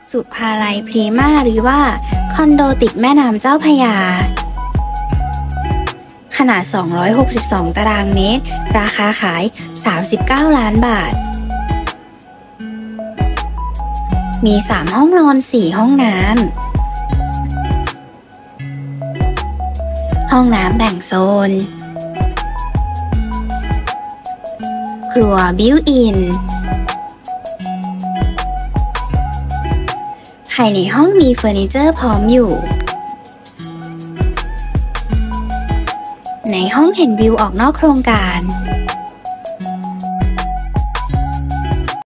สุภาลัยพรีมารีว่าคอนโดติดแม่น้ำเจ้าพระยาขนาด262ตารางเมตรราคาขาย39ล้านบาทมี3ห้องนอน4ห้องน้ำห้องน้ำแบ่งโซนครัวบิวอินภายในห้องมีเฟอร์นิเจอร์พร้อมอยู่ในห้องเห็นวิวออกนอกโครงการ